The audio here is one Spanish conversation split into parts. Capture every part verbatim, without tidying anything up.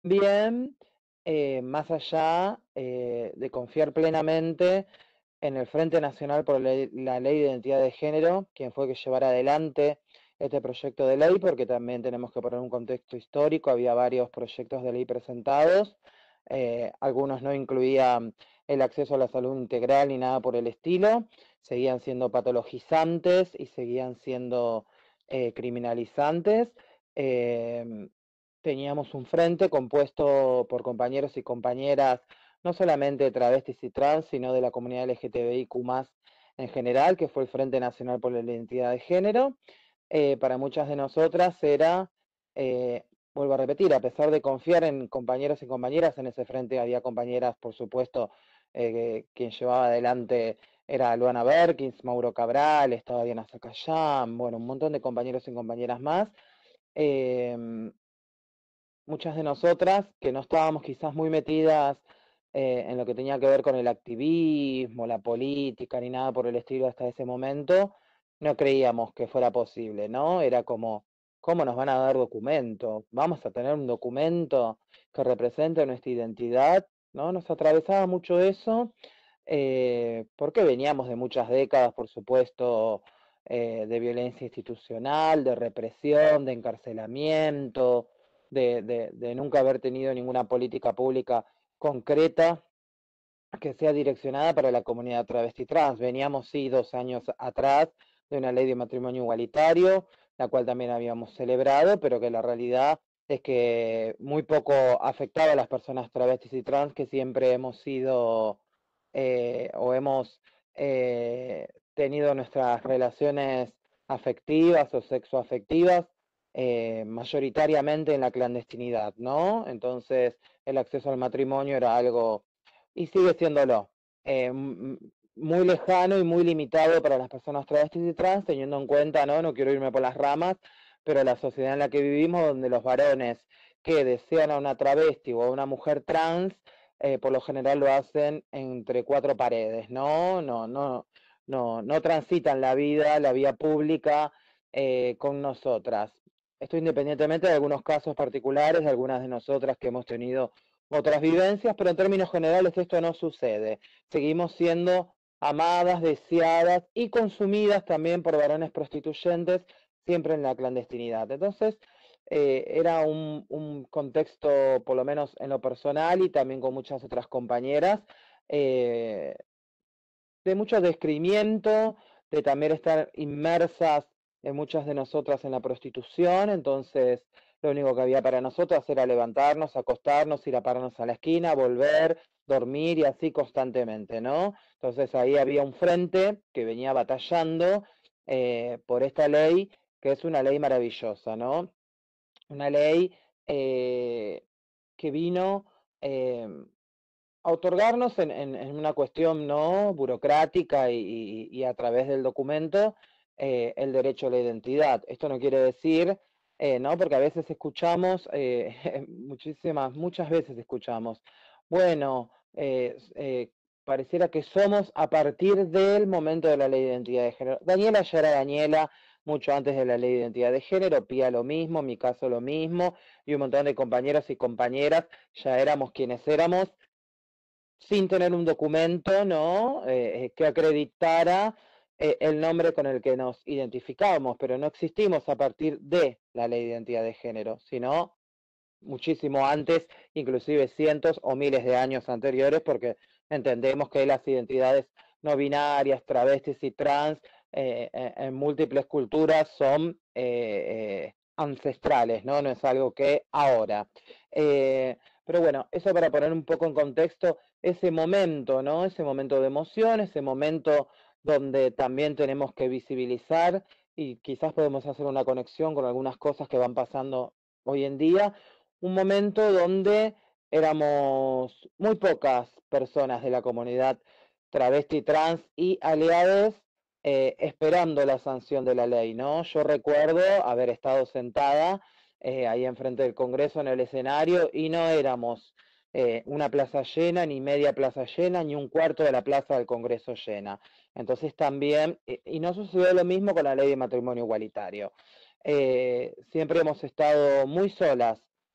Bien, eh, más allá eh, de confiar plenamente en el Frente Nacional por la, la Ley de Identidad de Género, quien fue que llevara adelante este proyecto de ley, porque también tenemos que poner un contexto histórico, había varios proyectos de ley presentados, eh, algunos no incluían el acceso a la salud integral ni nada por el estilo, seguían siendo patologizantes y seguían siendo eh, criminalizantes. Eh, Teníamos un frente compuesto por compañeros y compañeras, no solamente de travestis y trans, sino de la comunidad L G T B I Q más en general, que fue el Frente Nacional por la Identidad de Género. Eh, para muchas de nosotras era, eh, vuelvo a repetir, a pesar de confiar en compañeros y compañeras, en ese frente había compañeras, por supuesto, eh, quien llevaba adelante era Luana Berkins, Mauro Cabral, estaba Diana Zacayán, bueno, un montón de compañeros y compañeras más. Eh, Muchas de nosotras que no estábamos quizás muy metidas eh, en lo que tenía que ver con el activismo, la política, ni nada por el estilo hasta ese momento, no creíamos que fuera posible, ¿no? Era como, ¿cómo nos van a dar documento? ¿Vamos a tener un documento que represente nuestra identidad? ¿No? Nos atravesaba mucho eso, eh, porque veníamos de muchas décadas, por supuesto, eh, de violencia institucional, de represión, de encarcelamiento, de, de, de nunca haber tenido ninguna política pública concreta que sea direccionada para la comunidad travesti trans. Veníamos, sí, dos años atrás de una ley de matrimonio igualitario, la cual también habíamos celebrado, pero que la realidad es que muy poco afectaba a las personas travestis y trans, que siempre hemos sido eh, o hemos eh, tenido nuestras relaciones afectivas o sexoafectivas eh, mayoritariamente en la clandestinidad, ¿no? Entonces el acceso al matrimonio era algo, y sigue siéndolo, eh, muy lejano y muy limitado para las personas travestis y trans, teniendo en cuenta, ¿no? No quiero irme por las ramas, pero la sociedad en la que vivimos, donde los varones que desean a una travesti o a una mujer trans, eh, por lo general lo hacen entre cuatro paredes, ¿no? No, no, no, no transitan la vida, la vía pública eh, con nosotras. Esto independientemente de algunos casos particulares, de algunas de nosotras que hemos tenido otras vivencias, pero en términos generales esto no sucede. Seguimos siendo amadas, deseadas y consumidas también por varones prostituyentes, siempre en la clandestinidad. Entonces, eh, era un, un, contexto, por lo menos en lo personal y también con muchas otras compañeras, eh, de mucho descreimiento, de también estar inmersas en muchas de nosotras en la prostitución, entonces lo único que había para nosotras era levantarnos, acostarnos, ir a pararnos a la esquina, volver, dormir y así constantemente, ¿no? Entonces ahí había un frente que venía batallando eh, por esta ley, que es una ley maravillosa, ¿no? Una ley eh, que vino eh, a otorgarnos en, en, en, una cuestión no burocrática y, y, y a través del documento eh, el derecho a la identidad. Esto no quiere decir, eh, ¿no? Porque a veces escuchamos, eh, muchísimas, muchas veces escuchamos, bueno, eh, eh, pareciera que somos a partir del momento de la ley de identidad de género. Daniela ya era Daniela mucho antes de la ley de identidad de género, Pía lo mismo, mi caso lo mismo, y un montón de compañeros y compañeras ya éramos quienes éramos, sin tener un documento, ¿no? Eh, que acreditara eh, el nombre con el que nos identificábamos, pero no existimos a partir de la ley de identidad de género, sino muchísimo antes, inclusive cientos o miles de años anteriores, porque entendemos que las identidades no binarias, travestis y trans eh, en múltiples culturas son eh, eh, ancestrales, ¿no? No es algo que ahora. Eh, pero bueno, eso para poner un poco en contexto ese momento, ¿no? Ese momento de emoción, ese momento donde también tenemos que visibilizar y quizás podemos hacer una conexión con algunas cosas que van pasando hoy en día, un momento donde éramos muy pocas personas de la comunidad travesti, trans y aliados eh, esperando la sanción de la ley, ¿no? Yo recuerdo haber estado sentada eh, ahí enfrente del Congreso en el escenario y no éramos eh, una plaza llena, ni media plaza llena, ni un cuarto de la plaza del Congreso llena. Entonces también, eh, y no sucedió lo mismo con la ley de matrimonio igualitario. Eh, siempre hemos estado muy solas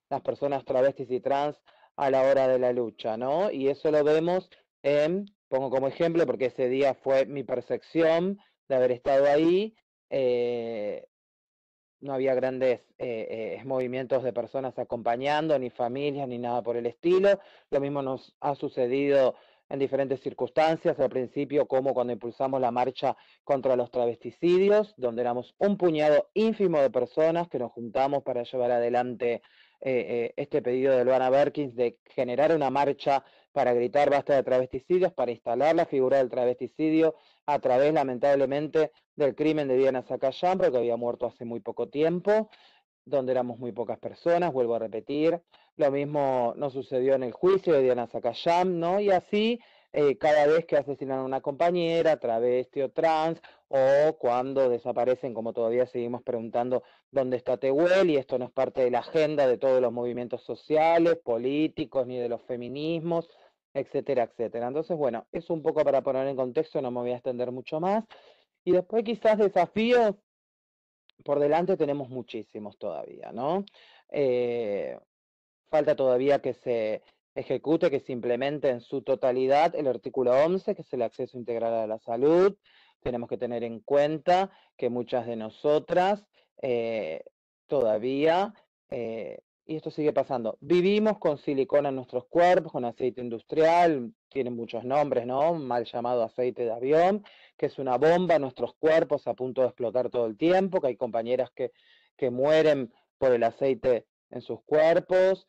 las personas travestis y trans a la hora de la lucha, ¿no? Y eso lo vemos en, pongo como ejemplo, porque ese día fue mi percepción de haber estado ahí, eh, no había grandes eh, eh, movimientos de personas acompañando, ni familias, ni nada por el estilo. Lo mismo nos ha sucedido en diferentes circunstancias, al principio como cuando impulsamos la marcha contra los travesticidios, donde éramos un puñado ínfimo de personas que nos juntamos para llevar adelante eh, eh, este pedido de Luana Berkins de generar una marcha para gritar basta de travesticidios, para instalar la figura del travesticidio a través, lamentablemente, del crimen de Diana Zacayán, porque había muerto hace muy poco tiempo, donde éramos muy pocas personas, vuelvo a repetir. Lo mismo nos sucedió en el juicio de Diana Zacayán, ¿no? Y así, eh, cada vez que asesinan a una compañera, travesti o trans, o cuando desaparecen, como todavía seguimos preguntando, ¿dónde está Tehuel? Y esto no es parte de la agenda de todos los movimientos sociales, políticos, ni de los feminismos, etcétera, etcétera. Entonces, bueno, es un poco para poner en contexto, no me voy a extender mucho más. Y después quizás desafíos, por delante tenemos muchísimos todavía, ¿no? Eh, falta todavía que se ejecute, que se implemente en su totalidad el artículo once, que es el acceso integral a la salud. Tenemos que tener en cuenta que muchas de nosotras eh, todavía, eh, y esto sigue pasando, vivimos con silicona en nuestros cuerpos, con aceite industrial, tiene muchos nombres, ¿no? Mal llamado aceite de avión, que es una bomba en nuestros cuerpos a punto de explotar todo el tiempo, que hay compañeras que, que mueren por el aceite en sus cuerpos,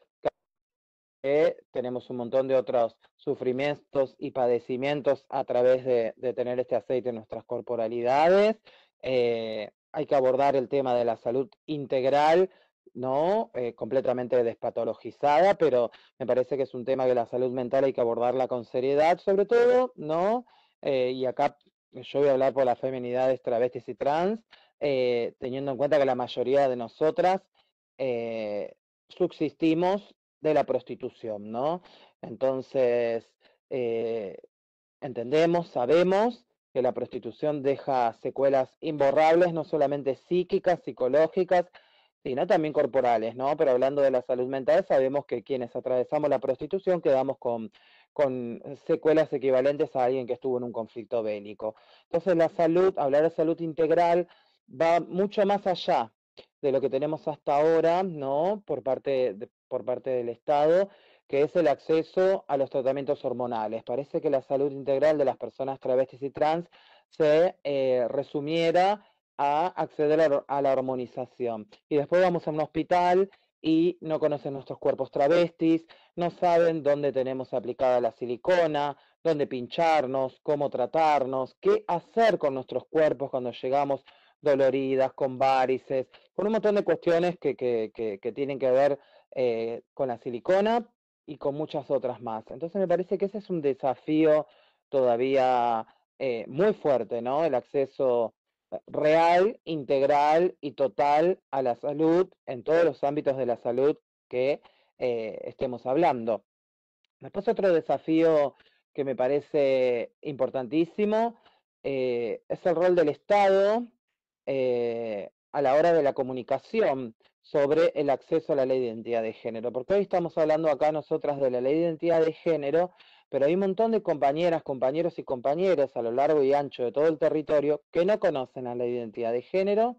que tenemos un montón de otros sufrimientos y padecimientos a través de, de tener este aceite en nuestras corporalidades. Eh, hay que abordar el tema de la salud integral, ¿no? Eh, completamente despatologizada, pero me parece que es un tema que la salud mental hay que abordarla con seriedad, sobre todo, ¿no? Eh, y acá yo voy a hablar por las feminidades travestis y trans, eh, teniendo en cuenta que la mayoría de nosotras eh, subsistimos de la prostitución, ¿no? Entonces, eh, entendemos, sabemos que la prostitución deja secuelas imborrables, no solamente psíquicas, psicológicas, sino también corporales, ¿no? Pero hablando de la salud mental, sabemos que quienes atravesamos la prostitución quedamos con, con secuelas equivalentes a alguien que estuvo en un conflicto bélico. Entonces, la salud, hablar de salud integral, va mucho más allá de lo que tenemos hasta ahora, ¿no? Por parte, de, por parte del Estado, que es el acceso a los tratamientos hormonales. Parece que la salud integral de las personas travestis y trans se eh, resumiera a acceder a, a la hormonización. Y después vamos a un hospital y no conocen nuestros cuerpos travestis, no saben dónde tenemos aplicada la silicona, dónde pincharnos, cómo tratarnos, qué hacer con nuestros cuerpos cuando llegamos doloridas, con varices, con un montón de cuestiones que, que, que, que tienen que ver eh, con la silicona y con muchas otras más. Entonces me parece que ese es un desafío todavía eh, muy fuerte, ¿no? El acceso real, integral y total a la salud en todos los ámbitos de la salud que eh, estemos hablando. Después otro desafío que me parece importantísimo eh, es el rol del Estado eh, a la hora de la comunicación sobre el acceso a la ley de identidad de género, porque hoy estamos hablando acá nosotras de la ley de identidad de género, pero hay un montón de compañeras, compañeros y compañeras a lo largo y ancho de todo el territorio que no conocen la ley de identidad de género,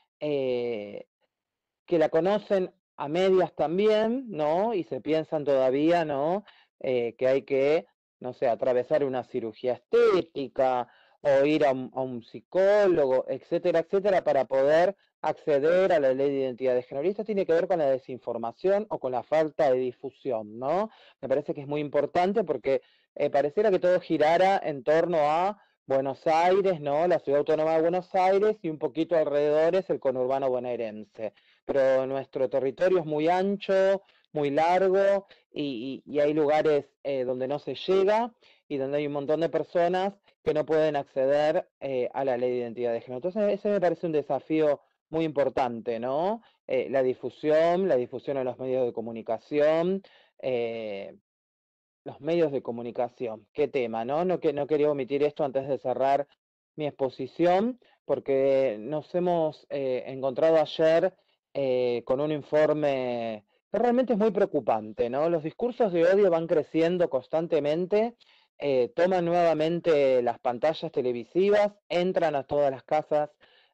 eh, que la conocen a medias también, ¿no? Y se piensan todavía, ¿no? Eh, que hay que, no sé, atravesar una cirugía estética o ir a un, a un psicólogo, etcétera, etcétera, para poder acceder a la ley de identidad de género. Y esto tiene que ver con la desinformación o con la falta de difusión, ¿no? Me parece que es muy importante porque eh, pareciera que todo girara en torno a Buenos Aires, ¿no? La ciudad autónoma de Buenos Aires y un poquito alrededor es el conurbano bonaerense. Pero nuestro territorio es muy ancho, muy largo y, y, y hay lugares eh, donde no se llega y donde hay un montón de personas que no pueden acceder eh, a la ley de identidad de género. Entonces ese me parece un desafío muy importante, ¿no? Eh, la difusión, la difusión en los medios de comunicación, eh, los medios de comunicación, qué tema, ¿no? No, que, no quería omitir esto antes de cerrar mi exposición, porque nos hemos eh, encontrado ayer eh, con un informe realmente es muy preocupante, ¿no? Los discursos de odio van creciendo constantemente, eh, toman nuevamente las pantallas televisivas, entran a todas las casas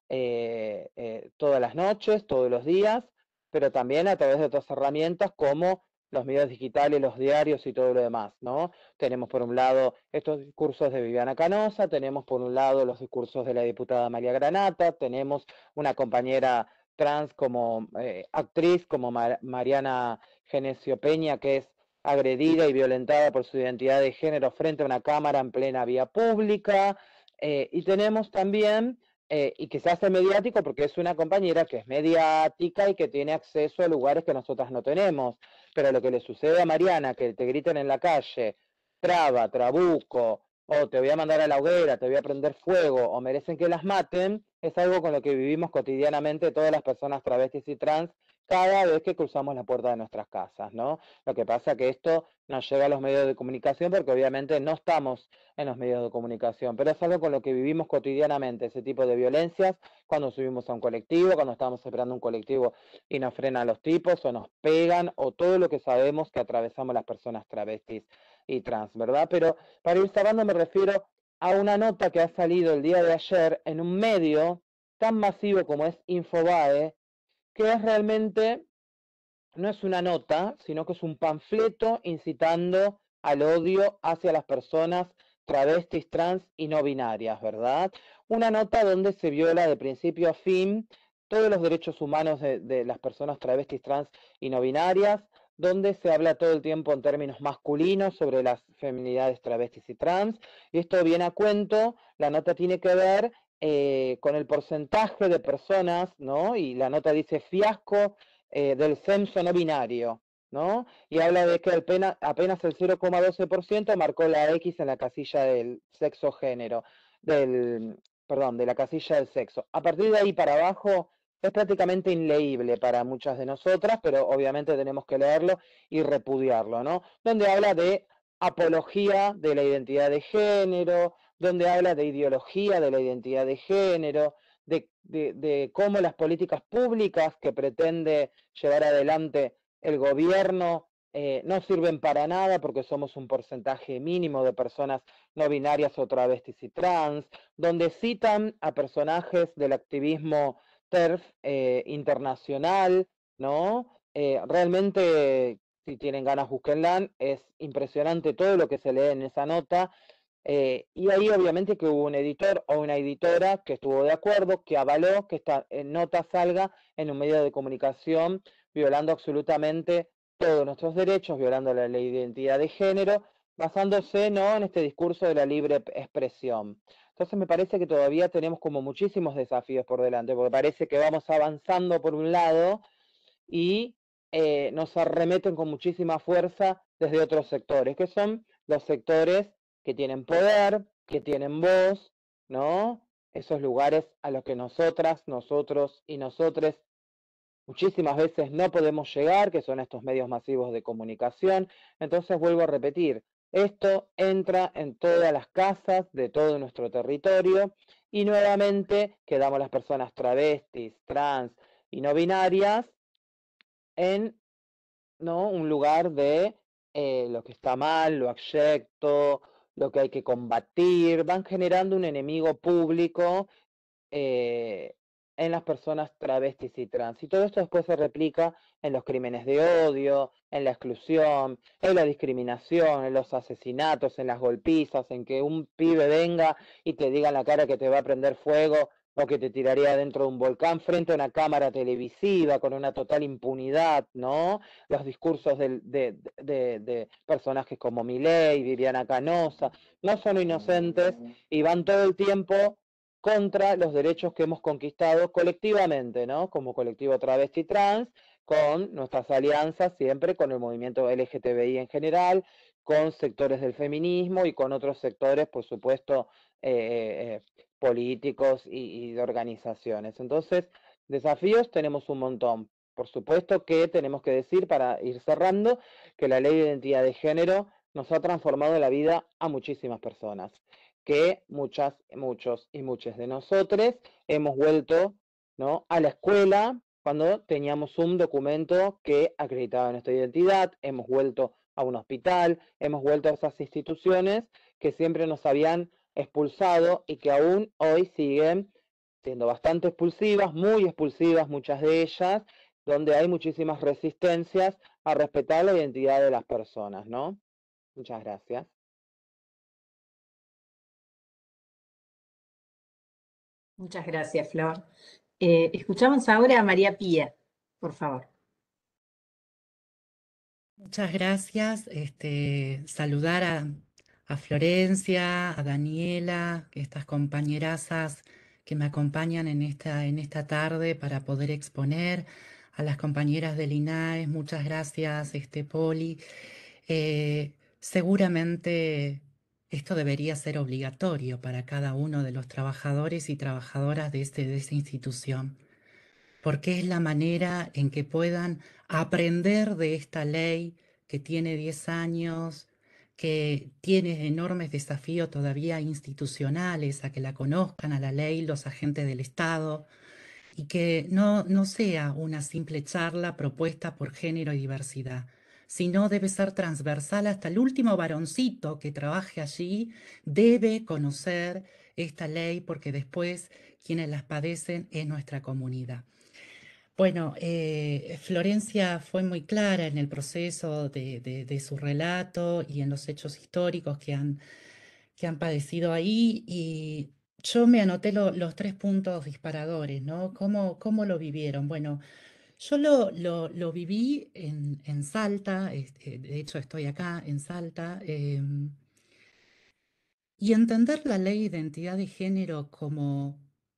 eh, eh, todas las noches, todos los días, pero también a través de otras herramientas como los medios digitales, los diarios y todo lo demás, ¿no? Tenemos por un lado estos discursos de Viviana Canosa, tenemos por un lado los discursos de la diputada María Granata, tenemos una compañera trans como eh, actriz como Mar Mariana Genesio Peña, que es agredida y violentada por su identidad de género frente a una cámara en plena vía pública, eh, y tenemos también, eh, y que se hace mediático porque es una compañera que es mediática y que tiene acceso a lugares que nosotras no tenemos, pero lo que le sucede a Mariana, que te griten en la calle, traba, trabuco, o te voy a mandar a la hoguera, te voy a prender fuego, o merecen que las maten, es algo con lo que vivimos cotidianamente todas las personas travestis y trans cada vez que cruzamos la puerta de nuestras casas, ¿no? Lo que pasa es que esto nos llega a los medios de comunicación porque obviamente no estamos en los medios de comunicación, pero es algo con lo que vivimos cotidianamente, ese tipo de violencias, cuando subimos a un colectivo, cuando estamos esperando un colectivo y nos frenan los tipos, o nos pegan, o todo lo que sabemos que atravesamos las personas travestis y trans, ¿verdad? Pero para ir cerrando me refiero a una nota que ha salido el día de ayer en un medio tan masivo como es Infobae, que es realmente, no es una nota, sino que es un panfleto incitando al odio hacia las personas travestis, trans y no binarias, ¿verdad? Una nota donde se viola de principio a fin todos los derechos humanos de, de las personas travestis, trans y no binarias, donde se habla todo el tiempo en términos masculinos sobre las feminidades travestis y trans, y esto viene a cuento, la nota tiene que ver eh, con el porcentaje de personas, ¿no? Y la nota dice fiasco eh, del censo no binario, ¿no? Y habla de que apenas, apenas el cero coma doce por ciento marcó la X en la casilla del sexo género, del, perdón, de la casilla del sexo. A partir de ahí para abajo es prácticamente inleíble para muchas de nosotras, pero obviamente tenemos que leerlo y repudiarlo, ¿no? Donde habla de apología de la identidad de género, donde habla de ideología de la identidad de género, de, de, de cómo las políticas públicas que pretende llevar adelante el gobierno eh, no sirven para nada porque somos un porcentaje mínimo de personas no binarias o travestis y trans, donde citan a personajes del activismo TERF eh, internacional, ¿no? Eh, realmente, si tienen ganas, búsquenla, es impresionante todo lo que se lee en esa nota. Eh, y ahí obviamente que hubo un editor o una editora que estuvo de acuerdo, que avaló que esta eh, nota salga en un medio de comunicación violando absolutamente todos nuestros derechos, violando la ley de identidad de género, basándose no en este discurso de la libre expresión. Entonces me parece que todavía tenemos como muchísimos desafíos por delante, porque parece que vamos avanzando por un lado y eh, nos arremeten con muchísima fuerza desde otros sectores, que son los sectores que tienen poder, que tienen voz, ¿no? Esos lugares a los que nosotras, nosotros y nosotres muchísimas veces no podemos llegar, que son estos medios masivos de comunicación. Entonces vuelvo a repetir, esto entra en todas las casas de todo nuestro territorio y nuevamente quedamos las personas travestis, trans y no binarias en, ¿no?, un lugar de eh, lo que está mal, lo abyecto, lo que hay que combatir, van generando un enemigo público eh, en las personas travestis y trans. Y todo esto después se replica en los crímenes de odio, en la exclusión, en la discriminación, en los asesinatos, en las golpizas, en que un pibe venga y te diga en la cara que te va a prender fuego o que te tiraría dentro de un volcán frente a una cámara televisiva con una total impunidad, ¿no? Los discursos de, de, de, de personajes como Milei, Viviana Canosa, no son inocentes y van todo el tiempo contra los derechos que hemos conquistado colectivamente, ¿no? Como colectivo travesti trans, con nuestras alianzas siempre con el movimiento L G T B I en general, con sectores del feminismo y con otros sectores, por supuesto, eh, eh, políticos y, y de organizaciones. Entonces, desafíos tenemos un montón. Por supuesto que tenemos que decir, para ir cerrando, que la ley de identidad de género nos ha transformado la vida a muchísimas personas, que muchas, muchos y muchas de nosotros hemos vuelto, ¿no?, a la escuela cuando teníamos un documento que acreditaba nuestra identidad, hemos vuelto a un hospital, hemos vuelto a esas instituciones que siempre nos habían expulsado y que aún hoy siguen siendo bastante expulsivas, muy expulsivas muchas de ellas, donde hay muchísimas resistencias a respetar la identidad de las personas, ¿no? Muchas gracias. Muchas gracias, Flor. Eh, escuchamos ahora a María Pía, por favor. Muchas gracias. Este, saludar a, a Florencia, a Daniela, estas compañerazas que me acompañan en esta, en esta tarde para poder exponer, a las compañeras del I N A E S, muchas gracias, este, Poli. Eh, seguramente esto debería ser obligatorio para cada uno de los trabajadores y trabajadoras de, este, de esta institución, porque es la manera en que puedan aprender de esta ley que tiene diez años, que tiene enormes desafíos todavía institucionales, a que la conozcan a la ley los agentes del Estado, y que no, no sea una simple charla propuesta por género y diversidad, sino debe ser transversal. Hasta el último varoncito que trabaje allí debe conocer esta ley, porque después quienes las padecen es nuestra comunidad. Bueno, eh, Florencia fue muy clara en el proceso de, de, de su relato y en los hechos históricos que han, que han padecido ahí, y yo me anoté lo, los tres puntos disparadores, ¿no? ¿Cómo, cómo lo vivieron? Bueno, yo lo, lo, lo viví en, en Salta, este, de hecho estoy acá en Salta, eh, y entender la ley de identidad de género como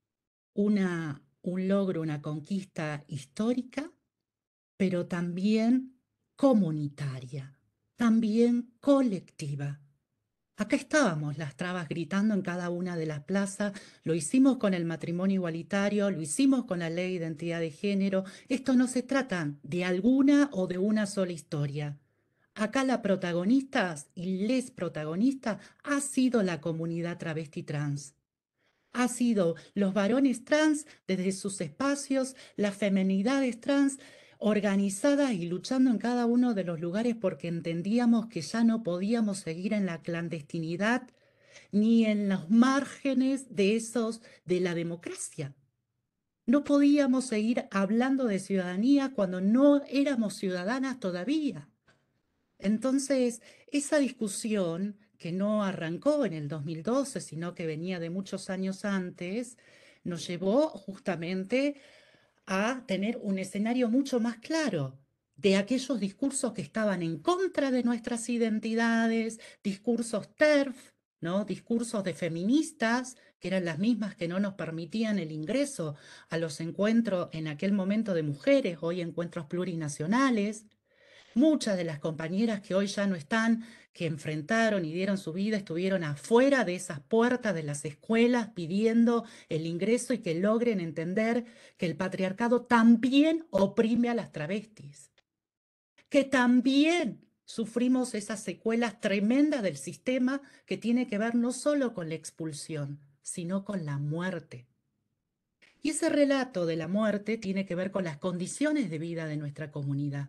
una, un logro, una conquista histórica, pero también comunitaria, también colectiva. Acá estábamos las trabas gritando en cada una de las plazas, lo hicimos con el matrimonio igualitario, lo hicimos con la ley de identidad de género. Esto no se trata de alguna o de una sola historia. Acá la protagonistas y les protagonistas ha sido la comunidad travesti trans. Ha sido los varones trans desde sus espacios, las feminidades trans organizadas y luchando en cada uno de los lugares, porque entendíamos que ya no podíamos seguir en la clandestinidad ni en los márgenes de esos de la democracia. No podíamos seguir hablando de ciudadanía cuando no éramos ciudadanas todavía. Entonces, esa discusión, que no arrancó en el dos mil doce, sino que venía de muchos años antes, nos llevó justamente a tener un escenario mucho más claro de aquellos discursos que estaban en contra de nuestras identidades, discursos TERF, ¿no? Discursos de feministas, que eran las mismas que no nos permitían el ingreso a los encuentros en aquel momento de mujeres, hoy encuentros plurinacionales. Muchas de las compañeras que hoy ya no están, que enfrentaron y dieron su vida, estuvieron afuera de esas puertas de las escuelas pidiendo el ingreso y que logren entender que el patriarcado también oprime a las travestis, que también sufrimos esas secuelas tremendas del sistema que tiene que ver no solo con la expulsión, sino con la muerte. Y ese relato de la muerte tiene que ver con las condiciones de vida de nuestra comunidad.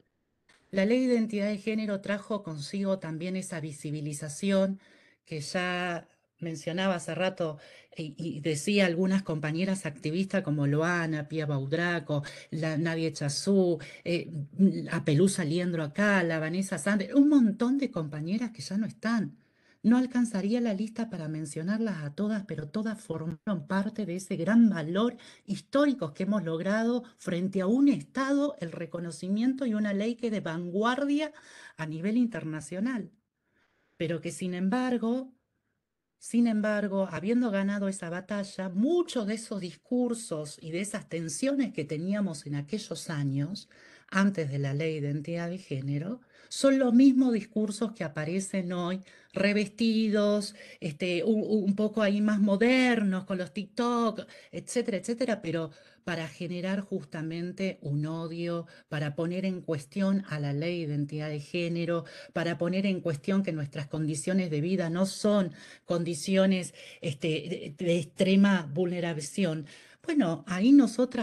La ley de identidad de género trajo consigo también esa visibilización que ya mencionaba hace rato y, y decía algunas compañeras activistas como Loana, Pía Baudraco, la Nadia Chazú, eh, a Pelusa Liendro acá, la Vanessa Sander, un montón de compañeras que ya no están. No alcanzaría la lista para mencionarlas a todas, pero todas formaron parte de ese gran valor histórico que hemos logrado frente a un Estado, el reconocimiento y una ley que es de vanguardia a nivel internacional. Pero que sin embargo, sin embargo, habiendo ganado esa batalla, muchos de esos discursos y de esas tensiones que teníamos en aquellos años, antes de la ley de identidad de género, son los mismos discursos que aparecen hoy, revestidos, este, un, un poco ahí más modernos, con los TikTok, etcétera, etcétera, pero para generar justamente un odio, para poner en cuestión a la ley de identidad de género, para poner en cuestión que nuestras condiciones de vida no son condiciones este, de, de extrema vulneración. Bueno, ahí nosotras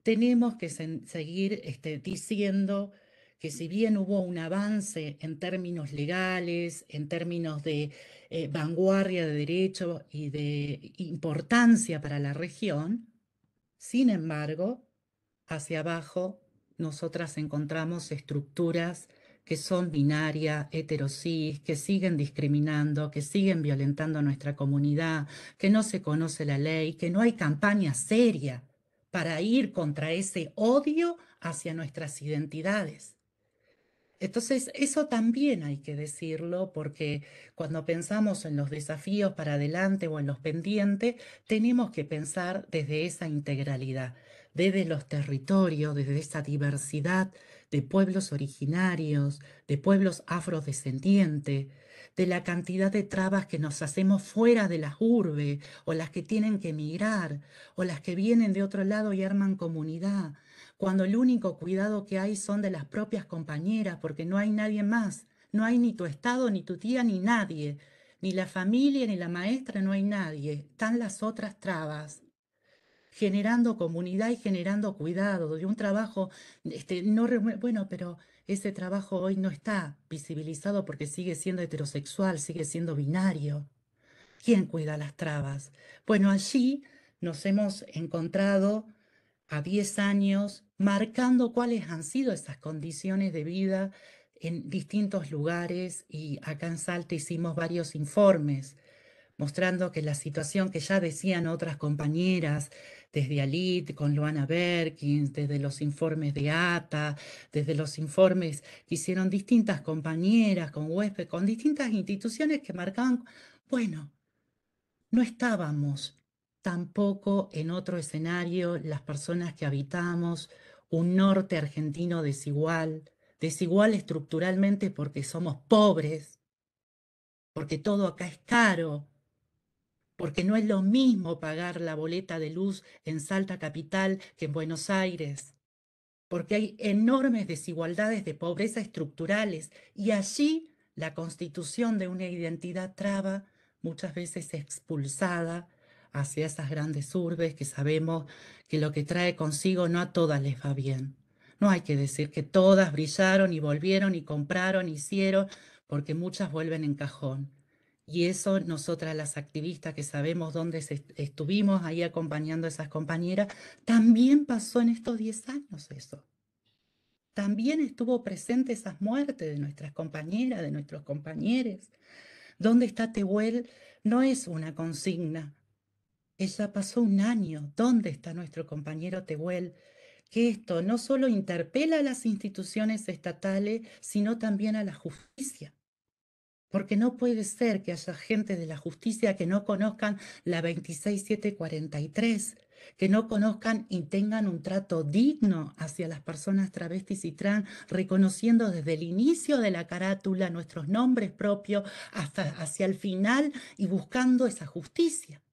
tenemos que sen- seguir este, diciendo que si bien hubo un avance en términos legales, en términos de eh, vanguardia de derecho y de importancia para la región, sin embargo, hacia abajo nosotras encontramos estructuras que son binarias, heterosis, que siguen discriminando, que siguen violentando nuestra comunidad, que no se conoce la ley, que no hay campaña seria para ir contra ese odio hacia nuestras identidades. Entonces, eso también hay que decirlo porque cuando pensamos en los desafíos para adelante o en los pendientes, tenemos que pensar desde esa integralidad, desde los territorios, desde esa diversidad de pueblos originarios, de pueblos afrodescendientes, de la cantidad de trabas que nos hacemos fuera de las urbes, o las que tienen que emigrar, o las que vienen de otro lado y arman comunidad, cuando el único cuidado que hay son de las propias compañeras, porque no hay nadie más, no hay ni tu estado, ni tu tía, ni nadie, ni la familia, ni la maestra, no hay nadie, están las otras trabas, generando comunidad y generando cuidado, de un trabajo, este, no, bueno, pero ese trabajo hoy no está visibilizado porque sigue siendo heterosexual, sigue siendo binario. ¿Quién cuida las trabas? Bueno, allí nos hemos encontrado a diez años, marcando cuáles han sido esas condiciones de vida en distintos lugares, y acá en Salta hicimos varios informes mostrando que la situación que ya decían otras compañeras, desde Alit, con Luana Berkins, desde los informes de A T A, desde los informes que hicieron distintas compañeras con huésped, con distintas instituciones que marcaban, bueno, no estábamos tampoco en otro escenario las personas que habitamos un norte argentino desigual, desigual estructuralmente porque somos pobres, porque todo acá es caro, porque no es lo mismo pagar la boleta de luz en Salta capital que en Buenos Aires, porque hay enormes desigualdades de pobreza estructurales, y allí la constitución de una identidad traba muchas veces expulsada hacia esas grandes urbes que sabemos que lo que trae consigo no a todas les va bien. No hay que decir que todas brillaron y volvieron y compraron, hicieron, porque muchas vuelven en cajón. Y eso nosotras las activistas que sabemos dónde estuvimos ahí acompañando a esas compañeras, también pasó en estos diez años eso. También estuvo presente esas muertes de nuestras compañeras, de nuestros compañeros. ¿Dónde está Tehuel? No es una consigna. Ella pasó un año. ¿Dónde está nuestro compañero Tehuel? Que esto no solo interpela a las instituciones estatales, sino también a la justicia. Porque no puede ser que haya gente de la justicia que no conozcan la veintiséis mil setecientos cuarenta y tres, que no conozcan y tengan un trato digno hacia las personas travestis y trans, reconociendo desde el inicio de la carátula nuestros nombres propios hasta hacia el final y buscando esa justicia.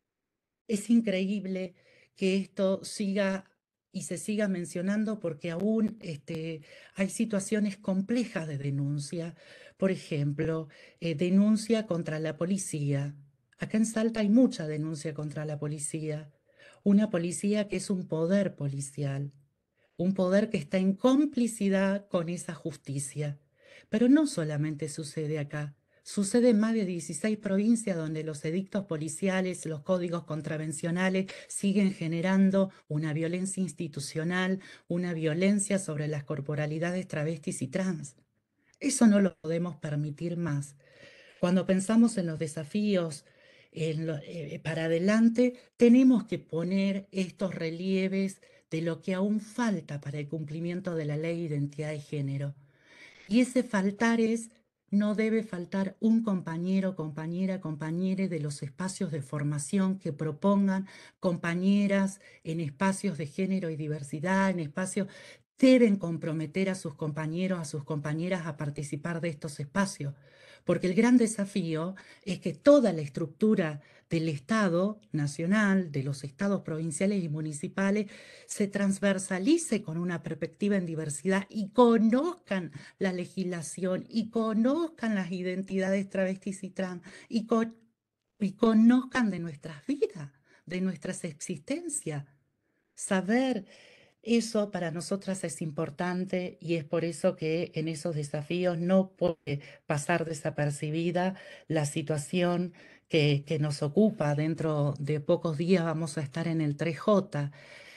Es increíble que esto siga y se siga mencionando porque aún este, hay situaciones complejas de denuncia. Por ejemplo, eh, denuncia contra la policía. Acá en Salta hay mucha denuncia contra la policía. Una policía que es un poder policial, un poder que está en complicidad con esa justicia. Pero no solamente sucede acá. Sucede en más de dieciséis provincias donde los edictos policiales, los códigos contravencionales siguen generando una violencia institucional, una violencia sobre las corporalidades travestis y trans. Eso no lo podemos permitir más. Cuando pensamos en los desafíos en lo, eh, para adelante, tenemos que poner estos relieves de lo que aún falta para el cumplimiento de la ley de identidad de género. Y ese faltar es, no debe faltar un compañero, compañera, compañere de los espacios de formación que propongan compañeras en espacios de género y diversidad, en espacios, deben comprometer a sus compañeros, a sus compañeras a participar de estos espacios. Porque el gran desafío es que toda la estructura del Estado nacional, de los estados provinciales y municipales, se transversalice con una perspectiva en diversidad y conozcan la legislación y conozcan las identidades travestis y trans y, con, y conozcan de nuestras vidas, de nuestras existencias. Saber Eso para nosotras es importante y es por eso que en esos desafíos no puede pasar desapercibida la situación que, que nos ocupa. Dentro de pocos días vamos a estar en el tres J,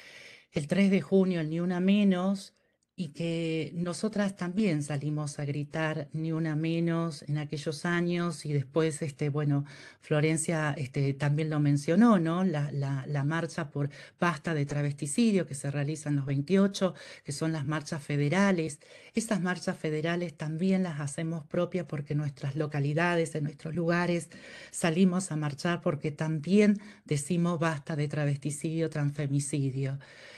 el tres de junio, el Ni Una Menos, y que nosotras también salimos a gritar Ni Una Menos en aquellos años, y después, este, bueno, Florencia este, también lo mencionó, ¿no? La, la, la marcha por basta de travesticidio que se realiza en los veintiocho, que son las marchas federales. Esas marchas federales también las hacemos propias porque en nuestras localidades, en nuestros lugares, salimos a marchar porque también decimos basta de travesticidio, transfemicidio.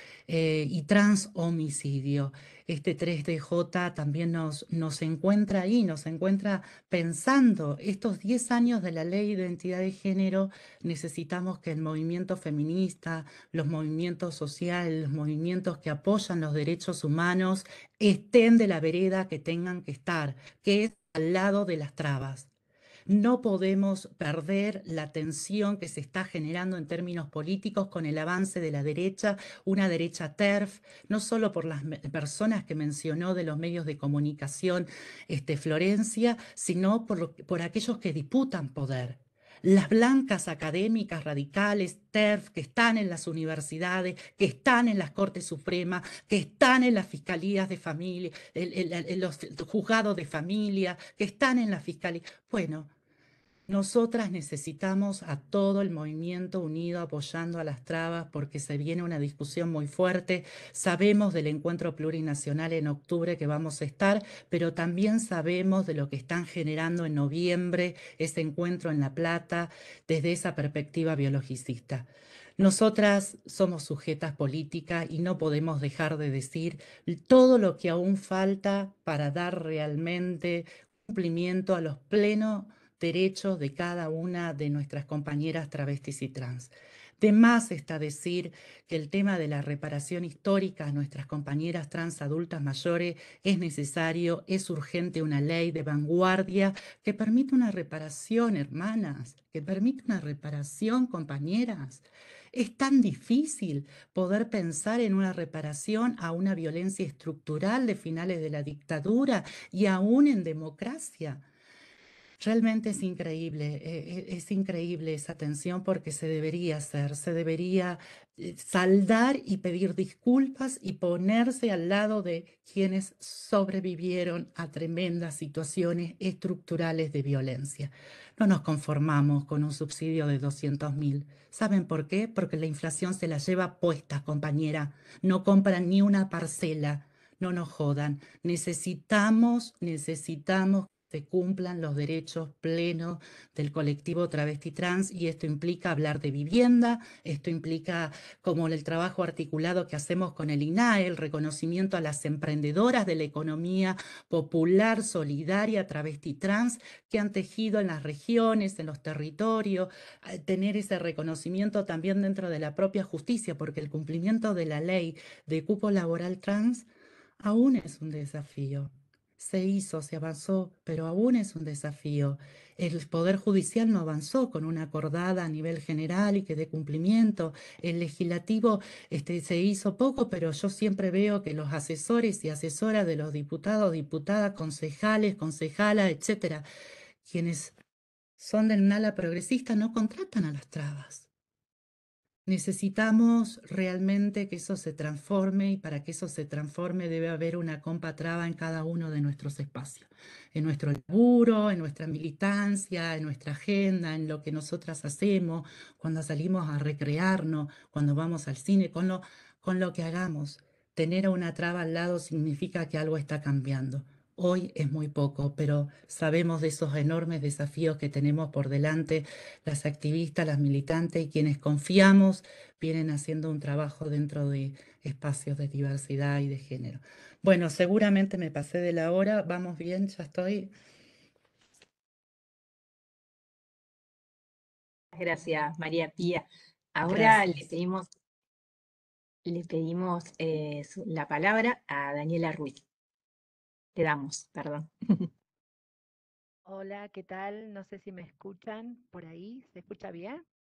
Eh, y transhomicidio. Este tres D J también nos, nos encuentra ahí, nos encuentra pensando estos diez años de la Ley de Identidad de Género. Necesitamos que el movimiento feminista, los movimientos sociales, los movimientos que apoyan los derechos humanos estén de la vereda que tengan que estar, que es al lado de las trabas. No podemos perder la tensión que se está generando en términos políticos con el avance de la derecha, una derecha TERF, no solo por las personas que mencionó de los medios de comunicación este, Florencia, sino por, lo, por aquellos que disputan poder. Las blancas académicas radicales, TERF, que están en las universidades, que están en las Cortes Supremas, que están en las fiscalías de familia, en, en, en los juzgados de familia, que están en la fiscalía. Bueno, nosotras necesitamos a todo el movimiento unido apoyando a las trabas porque se viene una discusión muy fuerte. Sabemos del encuentro plurinacional en octubre que vamos a estar, pero también sabemos de lo que están generando en noviembre ese encuentro en La Plata desde esa perspectiva biologicista. Nosotras somos sujetas políticas y no podemos dejar de decir todo lo que aún falta para dar realmente cumplimiento a los plenos derechos de cada una de nuestras compañeras travestis y trans. De más está decir que el tema de la reparación histórica a nuestras compañeras trans adultas mayores es necesario, es urgente una ley de vanguardia que permita una reparación, hermanas, que permita una reparación, compañeras. Es tan difícil poder pensar en una reparación a una violencia estructural de finales de la dictadura y aún en democracia. Realmente es increíble, eh, es increíble esa tensión porque se debería hacer, se debería eh, saldar y pedir disculpas y ponerse al lado de quienes sobrevivieron a tremendas situaciones estructurales de violencia. No nos conformamos con un subsidio de doscientos mil. ¿Saben por qué? Porque la inflación se la lleva puesta, compañera. No compran ni una parcela. No nos jodan. Necesitamos, necesitamos se cumplan los derechos plenos del colectivo travesti trans, y esto implica hablar de vivienda, esto implica como el trabajo articulado que hacemos con el I N A E, el reconocimiento a las emprendedoras de la economía popular, solidaria, travesti trans, que han tejido en las regiones, en los territorios, tener ese reconocimiento también dentro de la propia justicia, porque el cumplimiento de la ley de cupo laboral trans aún es un desafío. Se hizo, se avanzó, pero aún es un desafío. El Poder Judicial no avanzó con una acordada a nivel general y que dé cumplimiento. El legislativo este, se hizo poco, pero yo siempre veo que los asesores y asesoras de los diputados, diputadas, concejales, concejalas, etcétera, quienes son del ala progresista, no contratan a las trabas. Necesitamos realmente que eso se transforme, y para que eso se transforme debe haber una compa traba en cada uno de nuestros espacios, en nuestro laburo, en nuestra militancia, en nuestra agenda, en lo que nosotras hacemos, cuando salimos a recrearnos, cuando vamos al cine, con lo, con lo que hagamos. Tener a una traba al lado significa que algo está cambiando. Hoy es muy poco, pero sabemos de esos enormes desafíos que tenemos por delante las activistas, las militantes y quienes confiamos vienen haciendo un trabajo dentro de espacios de diversidad y de género. Bueno, seguramente me pasé de la hora. ¿Vamos bien? ¿Ya estoy? Gracias, María Pía. Ahora Gracias. le pedimos, le pedimos eh, su- la palabra a Daniela Ruiz. Le damos, perdón. Hola, ¿qué tal? No sé si me escuchan por ahí. ¿Se escucha bien?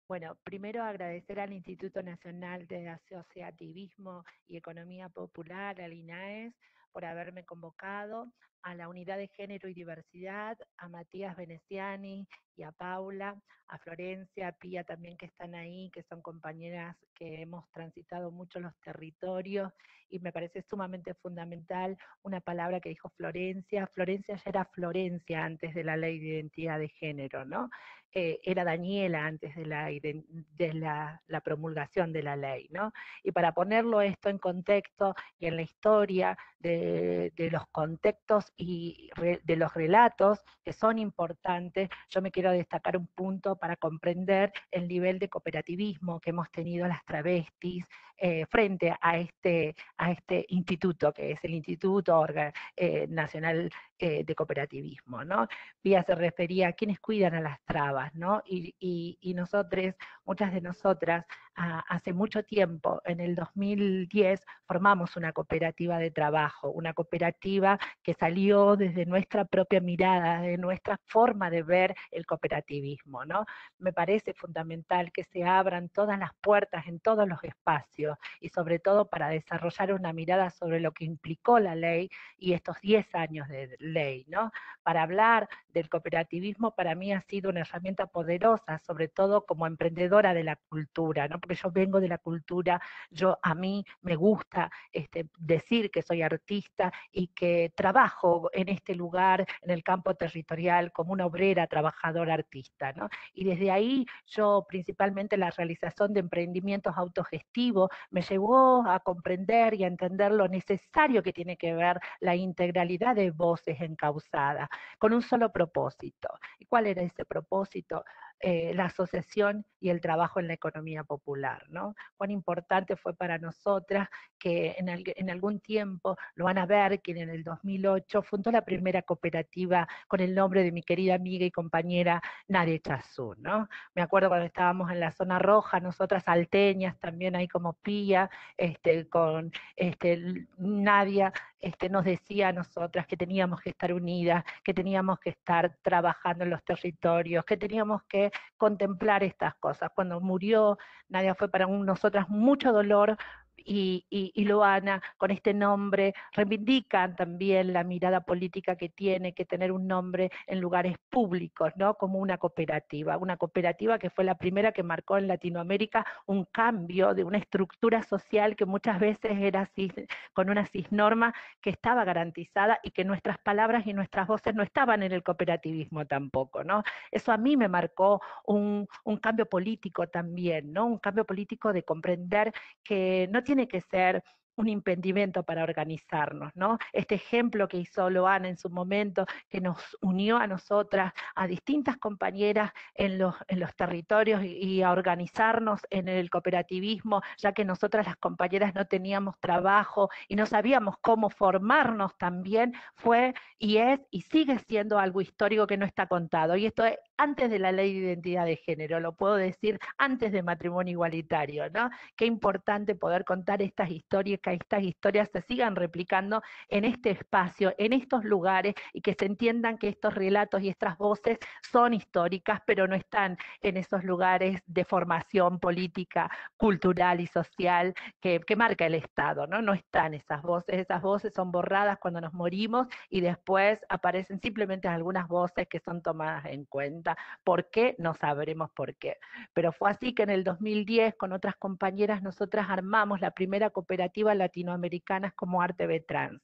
Bueno, primero agradecer al Instituto Nacional de Asociativismo y Economía Popular, al INAES, por haberme convocado, a la Unidad de Género y Diversidad, a Matías Veneciani y a Paula, a Florencia, a Pía también que están ahí, que son compañeras que hemos transitado mucho los territorios, y me parece sumamente fundamental una palabra que dijo Florencia. Florencia ya era Florencia antes de la Ley de Identidad de Género, ¿no? Eh, era Daniela antes de, la, de la, la promulgación de la ley, ¿no? Y para ponerlo esto en contexto y en la historia de, de los contextos y re, de los relatos que son importantes, yo me quiero destacar un punto para comprender el nivel de cooperativismo que hemos tenido las travestis eh, frente a este, a este instituto, que es el Instituto Orga, eh, Nacional eh, de Cooperativismo, ¿no? Pía se refería a quienes cuidan a las trabas, ¿no? Y, y, y nosotros, muchas de nosotras, a, hace mucho tiempo, en el dos mil diez, formamos una cooperativa de trabajo, una cooperativa que salió desde nuestra propia mirada, de nuestra forma de ver el cooperativismo, ¿no? Me parece fundamental que se abran todas las puertas en todos los espacios y sobre todo para desarrollar una mirada sobre lo que implicó la ley y estos diez años de ley, ¿no? Para hablar del cooperativismo para mí ha sido una herramienta poderosa, sobre todo como emprendedora de la cultura, ¿no? Porque yo vengo de la cultura, yo a mí me gusta este, decir que soy artista y que trabajo en este lugar, en el campo territorial, como una obrera, trabajadora, artista, ¿no? Y desde ahí yo principalmente la realización de emprendimientos autogestivos me llevó a comprender y a entender lo necesario que tiene que ver la integralidad de voces encausadas, con un solo propósito. ¿Y cuál era ese propósito? Eh, la asociación y el trabajo en la economía popular, ¿no? Cuán importante fue para nosotras que en, el, en algún tiempo, lo van a ver, que en el dos mil ocho fundó la primera cooperativa con el nombre de mi querida amiga y compañera Nadia Chazú, ¿no? Me acuerdo cuando estábamos en la zona roja, nosotras salteñas, también ahí como Pía, este, con este, Nadia, este, nos decía a nosotras que teníamos que estar unidas, que teníamos que estar trabajando en los territorios, que teníamos que contemplar estas cosas. Cuando murió, Nadia fue para nosotras mucho dolor, y, y, y Luana, con este nombre, reivindican también la mirada política que tiene que tener un nombre en lugares públicos, ¿no? Como una cooperativa, una cooperativa que fue la primera que marcó en Latinoamérica un cambio de una estructura social que muchas veces era así, con una cisnorma que estaba garantizada y que nuestras palabras y nuestras voces no estaban en el cooperativismo tampoco, ¿no? Eso a mí me marcó un, un cambio político también, ¿no? Un cambio político de comprender que no tiene que ser un impedimento para organizarnos, ¿no? Este ejemplo que hizo Loana en su momento, que nos unió a nosotras, a distintas compañeras en los, en los territorios y, y a organizarnos en el cooperativismo, ya que nosotras las compañeras no teníamos trabajo y no sabíamos cómo formarnos también, fue y es y sigue siendo algo histórico que no está contado. Y esto es antes de la Ley de Identidad de Género, lo puedo decir antes de matrimonio igualitario, ¿no? Qué importante poder contar estas historias, que estas historias se sigan replicando en este espacio, en estos lugares, y que se entiendan que estos relatos y estas voces son históricas, pero no están en esos lugares de formación política, cultural y social que, que marca el Estado, ¿no? No están esas voces, esas voces son borradas cuando nos morimos y después aparecen simplemente algunas voces que son tomadas en cuenta. ¿Por qué? No sabremos por qué. Pero fue así que en el dos mil diez, con otras compañeras, nosotras armamos la primera cooperativa latinoamericana como Arte B-Trans.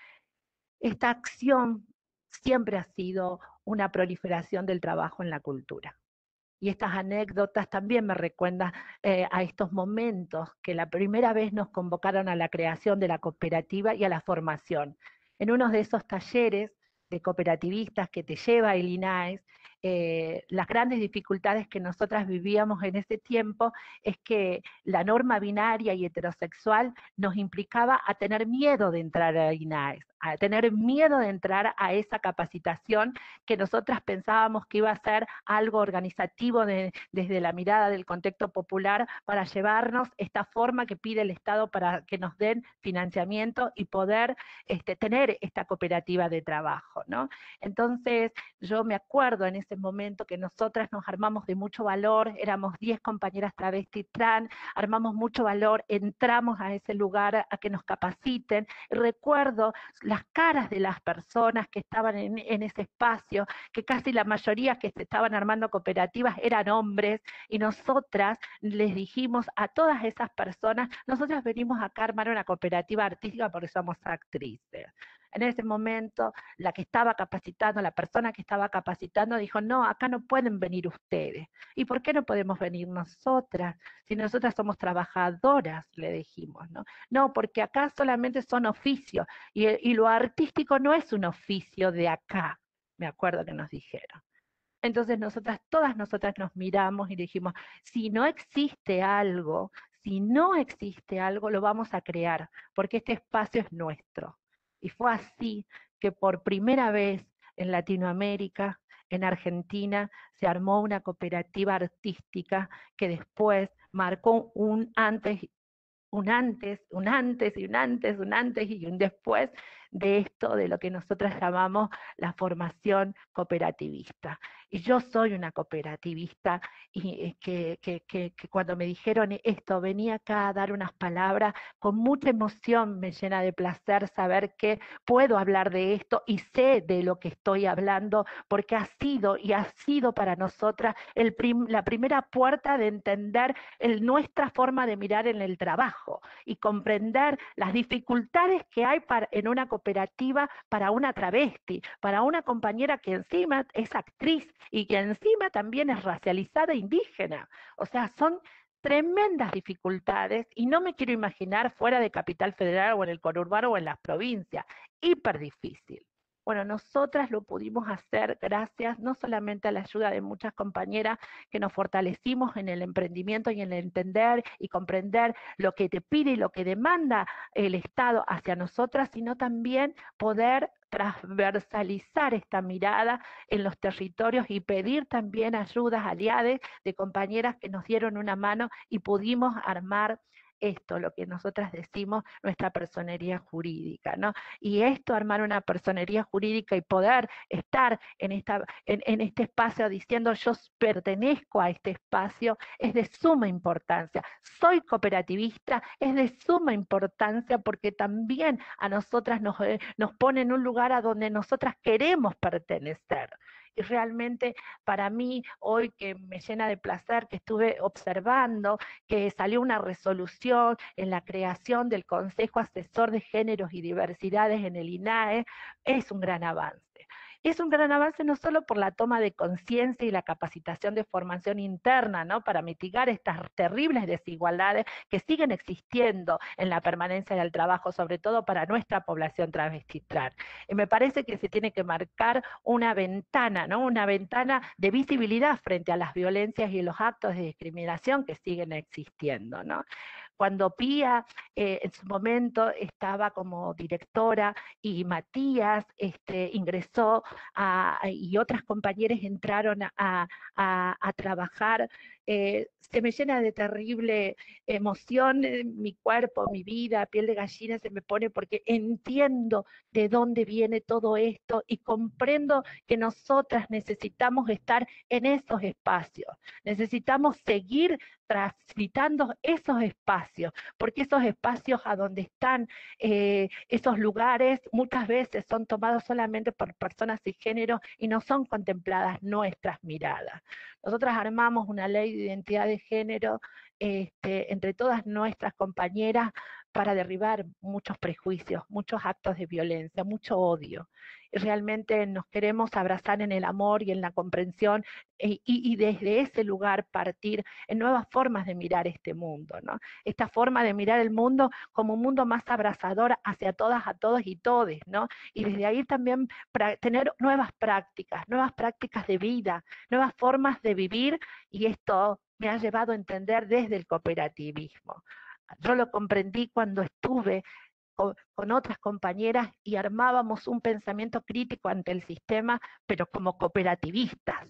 Esta acción siempre ha sido una proliferación del trabajo en la cultura. Y estas anécdotas también me recuerdan eh, a estos momentos que la primera vez nos convocaron a la creación de la cooperativa y a la formación. En uno de esos talleres de cooperativistas que te lleva el INAES, eh, las grandes dificultades que nosotras vivíamos en ese tiempo es que la norma binaria y heterosexual nos implicaba a tener miedo de entrar al INAES, a tener miedo de entrar a esa capacitación que nosotras pensábamos que iba a ser algo organizativo de, desde la mirada del contexto popular para llevarnos esta forma que pide el Estado para que nos den financiamiento y poder este, tener esta cooperativa de trabajo, ¿no? Entonces yo me acuerdo en ese momento que nosotras nos armamos de mucho valor, éramos diez compañeras travestis trans, armamos mucho valor, entramos a ese lugar a que nos capaciten. Recuerdo las caras de las personas que estaban en, en ese espacio, que casi la mayoría que se estaban armando cooperativas eran hombres, y nosotras les dijimos a todas esas personas, nosotras venimos acá a armar una cooperativa artística porque somos actrices. En ese momento, la que estaba capacitando, la persona que estaba capacitando dijo, no, acá no pueden venir ustedes. ¿Y por qué no podemos venir nosotras? Si nosotras somos trabajadoras, le dijimos, ¿no? No, porque acá solamente son oficios, y, y lo artístico no es un oficio de acá, me acuerdo que nos dijeron. Entonces nosotras, todas nosotras nos miramos y dijimos, si no existe algo, si no existe algo, lo vamos a crear, porque este espacio es nuestro. Y fue así que por primera vez en Latinoamérica, en Argentina, se armó una cooperativa artística que después marcó un antes, un antes, un antes y un antes, un antes y un después de esto, de lo que nosotras llamamos la formación cooperativista. Y yo soy una cooperativista, y que, que, que, que cuando me dijeron esto, venía acá a dar unas palabras, con mucha emoción me llena de placer saber que puedo hablar de esto y sé de lo que estoy hablando, porque ha sido y ha sido para nosotras el prim, la primera puerta de entender el, nuestra forma de mirar en el trabajo y comprender las dificultades que hay para, en una cooperativa para una travesti, para una compañera que encima es actriz y que encima también es racializada e indígena. O sea, son tremendas dificultades y no me quiero imaginar fuera de Capital Federal o en el conurbano o en las provincias. Hiper difícil. Bueno, nosotras lo pudimos hacer gracias no solamente a la ayuda de muchas compañeras que nos fortalecimos en el emprendimiento y en el entender y comprender lo que te pide y lo que demanda el Estado hacia nosotras, sino también poder transversalizar esta mirada en los territorios y pedir también ayudas, aliadas de compañeras que nos dieron una mano y pudimos armar esto, lo que nosotras decimos, nuestra personería jurídica, ¿no? Y esto, armar una personería jurídica y poder estar en, esta, en, en este espacio diciendo yo pertenezco a este espacio, es de suma importancia. Soy cooperativista, es de suma importancia porque también a nosotras nos, eh, nos pone en un lugar a donde nosotras queremos pertenecer. Y realmente para mí, hoy que me llena de placer, que estuve observando que salió una resolución en la creación del Consejo Asesor de Géneros y Diversidades en el I N A E, es un gran avance. Es un gran avance no solo por la toma de conciencia y la capacitación de formación interna, ¿no? Para mitigar estas terribles desigualdades que siguen existiendo en la permanencia del trabajo, sobre todo para nuestra población travesti trans. Y me parece que se tiene que marcar una ventana, ¿no? Una ventana de visibilidad frente a las violencias y los actos de discriminación que siguen existiendo, ¿no? Cuando Pía eh, en su momento estaba como directora y Matías este, ingresó a, a, y otras compañeras entraron a, a, a trabajar, eh, se me llena de terrible emoción, eh, mi cuerpo, mi vida, piel de gallina se me pone porque entiendo de dónde viene todo esto y comprendo que nosotras necesitamos estar en esos espacios, necesitamos seguir transitando esos espacios, porque esos espacios a donde están eh, esos lugares muchas veces son tomados solamente por personas cisgénero y no son contempladas nuestras miradas. Nosotras armamos una ley de identidad de género este, entre todas nuestras compañeras para derribar muchos prejuicios, muchos actos de violencia, mucho odio. Y realmente nos queremos abrazar en el amor y en la comprensión y, y, y desde ese lugar partir en nuevas formas de mirar este mundo, ¿no? Esta forma de mirar el mundo como un mundo más abrazador hacia todas, a todos y todes, ¿no? Y desde ahí también tener nuevas prácticas, nuevas prácticas de vida, nuevas formas de vivir, y esto me ha llevado a entender desde el cooperativismo. Yo lo comprendí cuando estuve con, con otras compañeras y armábamos un pensamiento crítico ante el sistema, pero como cooperativistas.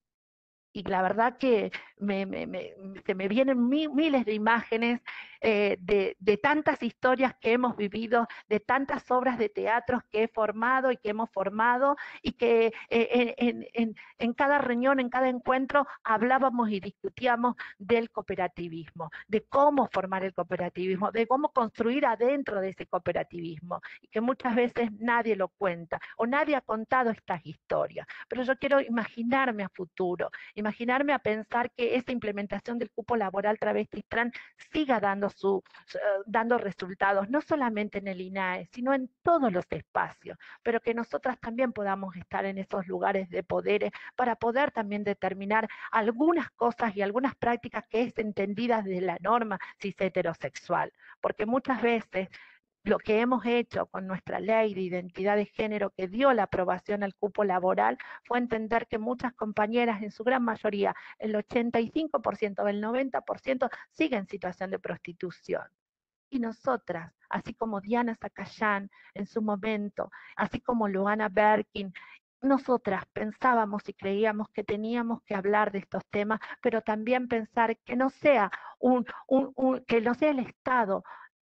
Y la verdad que me, me, me, se me vienen mi, miles de imágenes eh, de, de tantas historias que hemos vivido, de tantas obras de teatro que he formado y que hemos formado, y que eh, en, en, en cada reunión, en cada encuentro, hablábamos y discutíamos del cooperativismo, de cómo formar el cooperativismo, de cómo construir adentro de ese cooperativismo, y que muchas veces nadie lo cuenta, o nadie ha contado estas historias. Pero yo quiero imaginarme a futuro, imaginarme a pensar que esa implementación del cupo laboral travesti trans siga dando, su, uh, dando resultados, no solamente en el I N A E, sino en todos los espacios, pero que nosotras también podamos estar en esos lugares de poderes para poder también determinar algunas cosas y algunas prácticas que es entendidas de la norma cis heterosexual, porque muchas veces lo que hemos hecho con nuestra ley de identidad de género que dio la aprobación al cupo laboral fue entender que muchas compañeras, en su gran mayoría, el ochenta y cinco por ciento, el noventa por ciento, siguen en situación de prostitución. Y nosotras, así como Diana Zacayán en su momento, así como Luana Berkin, nosotras pensábamos y creíamos que teníamos que hablar de estos temas, pero también pensar que no sea, un, un, un, que no sea el Estado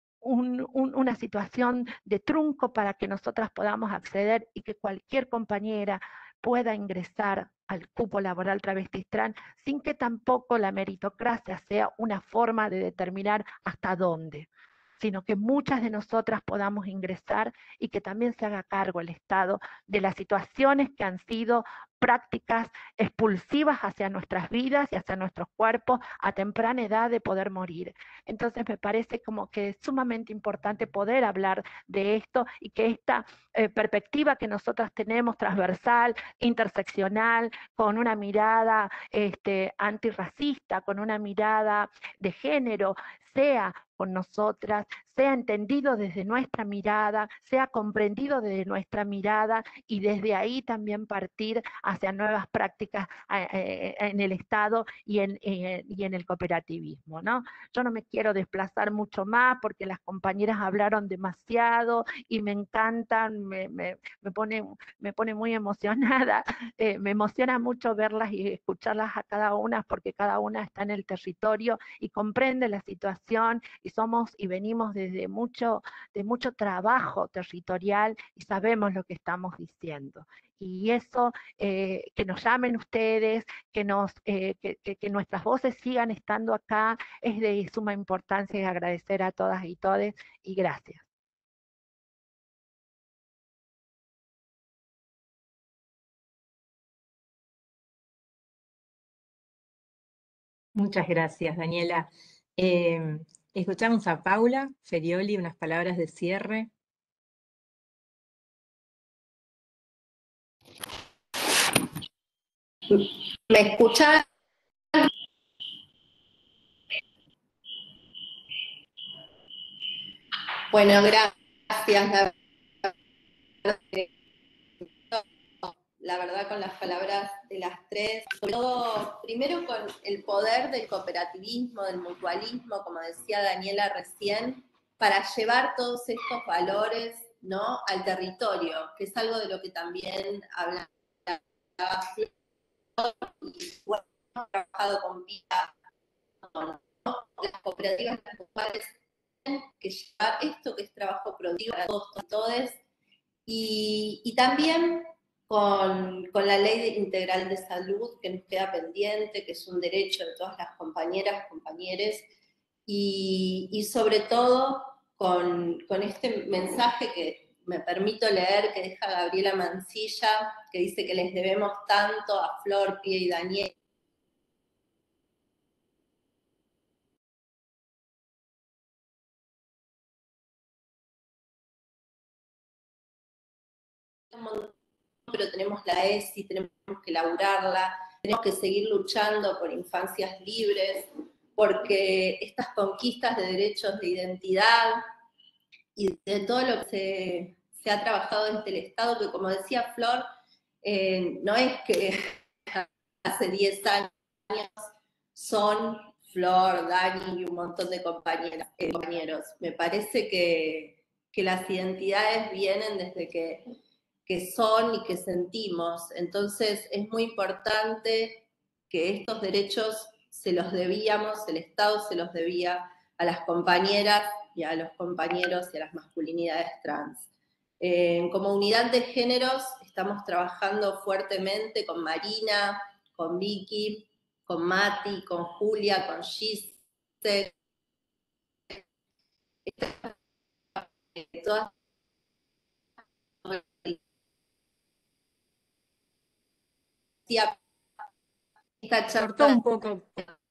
Un, un, una situación de trunco para que nosotras podamos acceder y que cualquier compañera pueda ingresar al cupo laboral travesti trans sin que tampoco la meritocracia sea una forma de determinar hasta dónde, sino que muchas de nosotras podamos ingresar y que también se haga cargo el Estado de las situaciones que han sido prácticas expulsivas hacia nuestras vidas y hacia nuestros cuerpos a temprana edad de poder morir. Entonces me parece como que es sumamente importante poder hablar de esto y que esta eh, perspectiva que nosotras tenemos transversal, interseccional, con una mirada este, antirracista, con una mirada de género, sea con nosotras, sea entendido desde nuestra mirada, sea comprendido desde nuestra mirada, y desde ahí también partir hacia nuevas prácticas eh, en el Estado y en, eh, y en el cooperativismo, ¿no? Yo no me quiero desplazar mucho más porque las compañeras hablaron demasiado y me encantan, me, me, me, pone, me pone muy emocionada, eh, me emociona mucho verlas y escucharlas a cada una, porque cada una está en el territorio y comprende la situación, y somos y venimos desde mucho, de mucho trabajo territorial y sabemos lo que estamos diciendo. Y eso, eh, que nos llamen ustedes, que, nos, eh, que, que, que nuestras voces sigan estando acá, es de suma importancia, y agradecer a todas y todes, y gracias. Muchas gracias, Daniela. Eh, escuchamos a Paula Ferioli, unas palabras de cierre. ¿Me escuchan? Bueno, gracias. La verdad, la verdad con las palabras de las tres, sobre todo, primero con el poder del cooperativismo, del mutualismo, como decía Daniela recién, para llevar todos estos valores, ¿no?, al territorio, que es algo de lo que también hablaba y bueno, he trabajado con Pia, ¿no? Las cooperativas mutuales tienen que llevar esto que es trabajo productivo para todos y todes, y, y también con, con la ley integral de salud que nos queda pendiente, que es un derecho de todas las compañeras, compañeros, y, y sobre todo con, con este mensaje que me permito leer, que deja Gabriela Mancilla, que dice que les debemos tanto a Flor, Pia y Daniel. Pero tenemos la E S I, tenemos que laburarla, tenemos que seguir luchando por infancias libres, porque estas conquistas de derechos de identidad y de todo lo que se, se ha trabajado desde el Estado, que como decía Flor, eh, no es que hace diez años son Flor, Dani y un montón de compañeras, eh, compañeros. Me parece que, que las identidades vienen desde que, que son y que sentimos. Entonces es muy importante que estos derechos se los debíamos, el Estado se los debía a las compañeras y a los compañeros y a las masculinidades trans. Eh, como unidad de géneros estamos trabajando fuertemente con Marina, con Vicky, con Mati, con Julia, con Gise, todas esta charla Cortó un poco.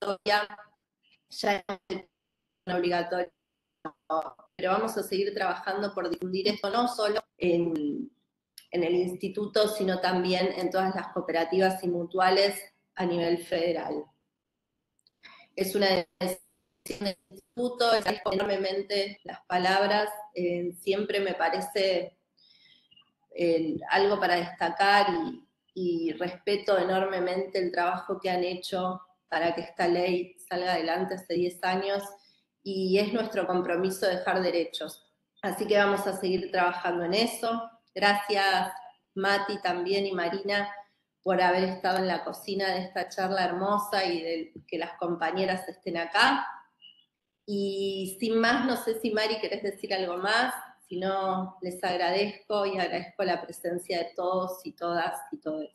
ya es obligatorio, pero vamos a seguir trabajando por difundir esto no solo en, en el instituto, sino también en todas las cooperativas y mutuales a nivel federal. Es una decisión del instituto, agradezco enormemente las palabras, eh, siempre me parece eh, algo para destacar y, y respeto enormemente el trabajo que han hecho para que esta ley salga adelante hace diez años, y es nuestro compromiso dejar derechos. Así que vamos a seguir trabajando en eso. Gracias Mati también y Marina por haber estado en la cocina de esta charla hermosa y de que las compañeras estén acá. Y sin más, no sé si Mari querés decir algo más, si no les agradezco y agradezco la presencia de todos y todas y todos.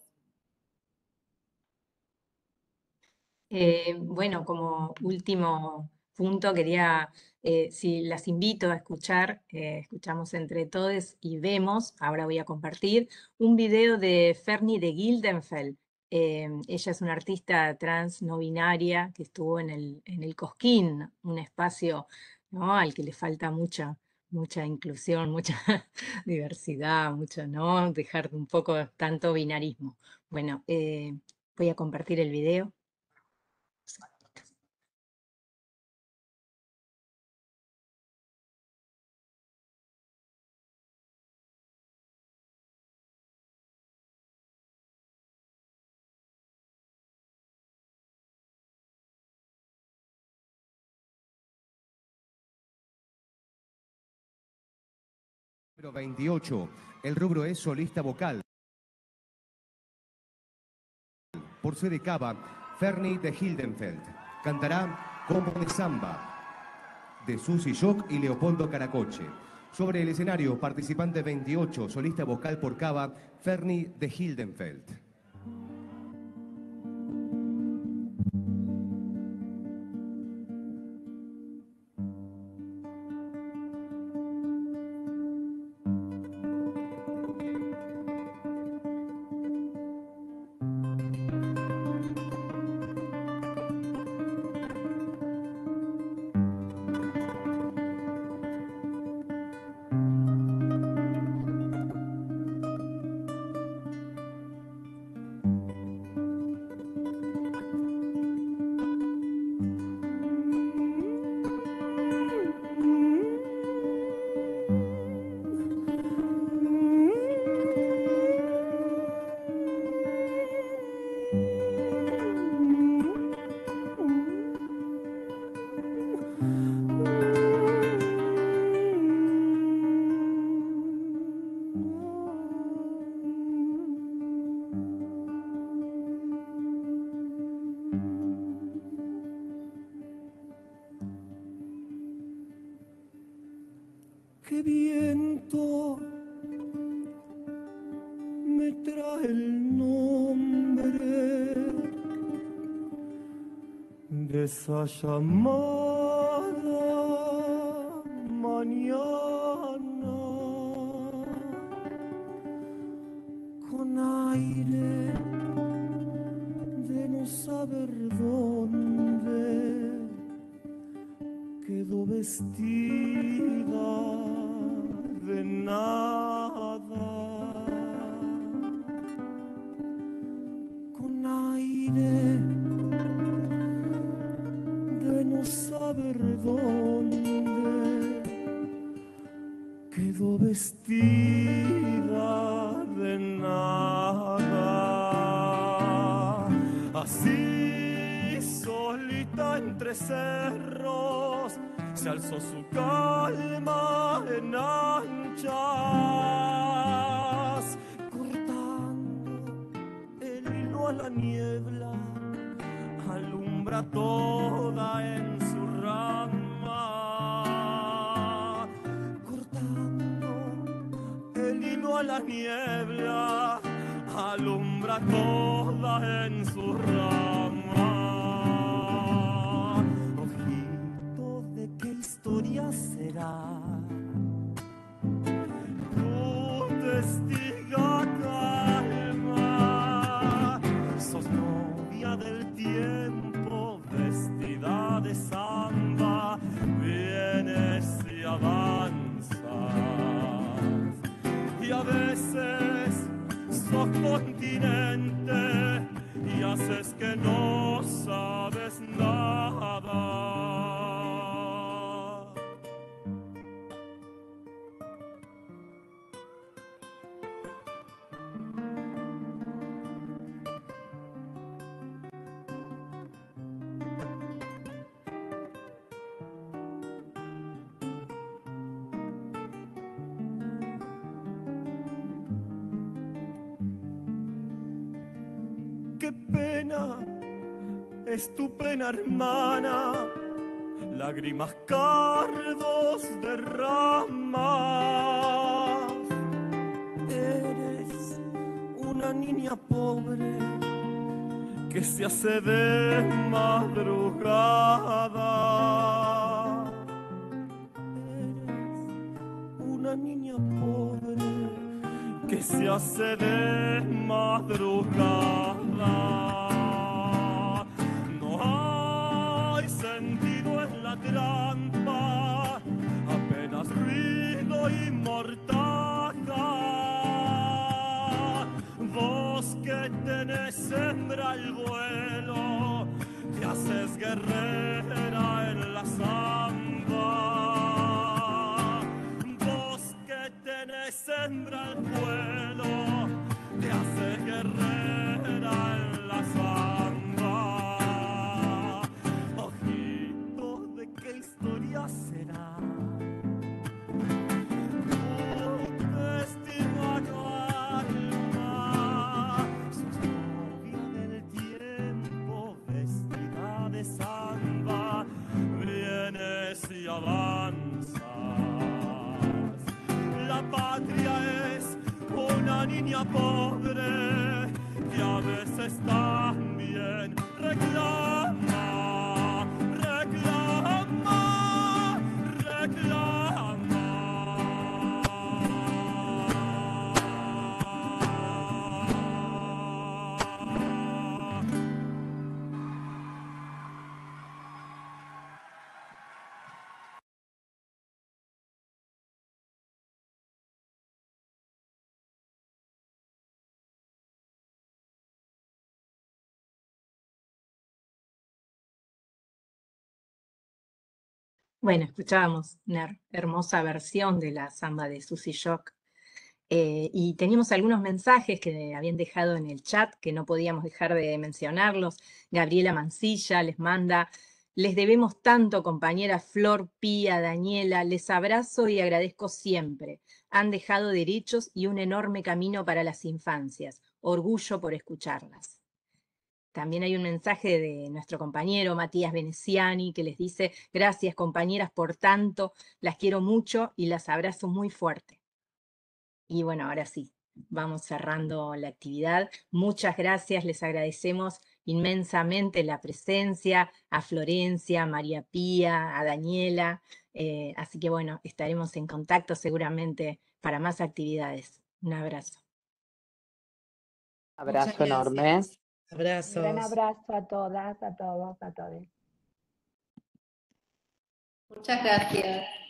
Eh, bueno, como último punto quería, eh, si las invito a escuchar, eh, escuchamos entre todos y vemos, ahora voy a compartir, un video de Fernie de Gildenfeld. Eh, ella es una artista trans no binaria que estuvo en el, en el Cosquín, un espacio, ¿no?, al que le falta mucha, mucha inclusión, mucha diversidad, mucho, ¿no?, dejar un poco tanto binarismo. Bueno, eh, voy a compartir el video. Número veintiocho, el rubro es solista vocal. Por sede Cava, Fernie de Gildenfeld. Cantará Combo de Samba, de Susi Shock y Leopoldo Caracoche. Sobre el escenario, participante veintiocho, solista vocal por Cava, Fernie de Gildenfeld. Qué viento me trae el nombre de esa llamada mañana, con aire de no saber dónde quedó vestida de nada, con aire de no saber dónde quedó vestida de nada. Así solita entre cerros se alzó su calma en anchas, cortando el hilo a la niebla, alumbra toda en su rama, cortando el hilo a la niebla, alumbra toda en su rama. Ojito, ¿de qué historia será tu testiga calma? Sos novia del tiempo, vestida de samba, vienes y avanzas, y a veces sos continente y haces que no sabes nada. Qué pena es tu pena, hermana, lágrimas, cardos derramas. Eres una niña pobre que se hace de madrugada. Eres una niña pobre que se hace de madrugada. No hay sentido en la trampa, apenas ruido y mortaja. Vos que tenés hembra al vuelo, te haces guerrera en la samba. Vos que tenés hembra al vuelo, te haces guerrera en la samba. Ojito, ¿de qué historia será tu testigo calma? Sos novia del tiempo, vestida de samba, vienes y avanzas. La patria es una niña pobre que a veces también reclama, reclama, reclama. Bueno, escuchábamos una her- hermosa versión de la samba de Susy Shock. Eh, y teníamos algunos mensajes que habían dejado en el chat que no podíamos dejar de mencionarlos. Gabriela Mancilla les manda: les debemos tanto, compañera Flor, Pía, Daniela, les abrazo y agradezco siempre. Han dejado derechos y un enorme camino para las infancias. Orgullo por escucharlas. También hay un mensaje de nuestro compañero Matías Veneciani que les dice: gracias, compañeras, por tanto, las quiero mucho y las abrazo muy fuerte. Y bueno, ahora sí, vamos cerrando la actividad. Muchas gracias, les agradecemos inmensamente la presencia a Florencia, a María Pía, a Daniela. eh, así que bueno, estaremos en contacto seguramente para más actividades. Un abrazo. Muchas Abrazo enorme. gracias. Un gran Abrazos. abrazo a todas, a todos, a todos. Muchas gracias.